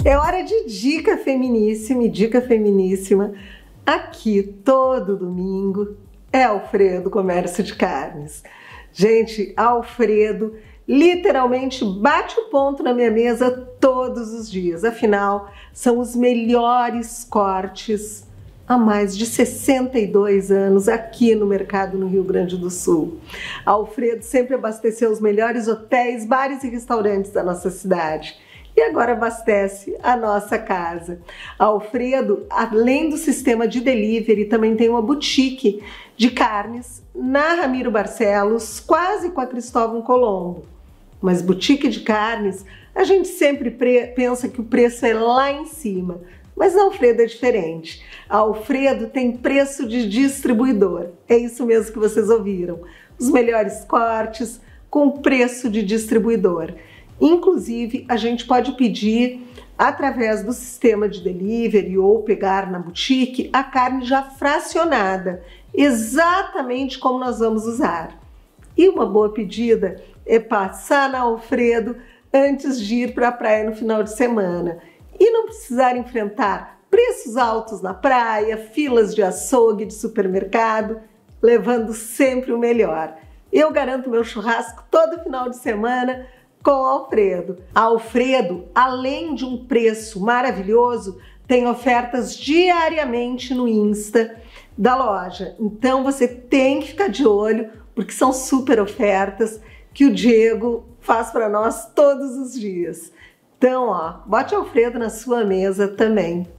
É hora de dica feminíssima e dica feminíssima. Aqui todo domingo é Alfredo Comércio de Carnes. Gente, Alfredo literalmente bate o ponto na minha mesa todos os dias. Afinal, são os melhores cortes há mais de 62 anos aqui no mercado no Rio Grande do Sul. Alfredo sempre abasteceu os melhores hotéis, bares e restaurantes da nossa cidade. E agora abastece a nossa casa. Alfredo, além do sistema de delivery, também tem uma boutique de carnes na Ramiro Barcelos, quase com a Cristóvão Colombo. Mas boutique de carnes, a gente sempre pensa que o preço é lá em cima. Mas a Alfredo é diferente. A Alfredo tem preço de distribuidor. É isso mesmo que vocês ouviram. Os melhores cortes com preço de distribuidor. Inclusive, a gente pode pedir através do sistema de delivery ou pegar na boutique a carne já fracionada, exatamente como nós vamos usar. E uma boa pedida é passar na Alfredo antes de ir para a praia no final de semana e não precisar enfrentar preços altos na praia, filas de açougue, de supermercado, levando sempre o melhor. Eu garanto meu churrasco todo final de semana com Alfredo. A Alfredo, além de um preço maravilhoso, tem ofertas diariamente no Insta da loja. Então você tem que ficar de olho, porque são super ofertas que o Diego faz para nós todos os dias. Então, bote Alfredo na sua mesa também.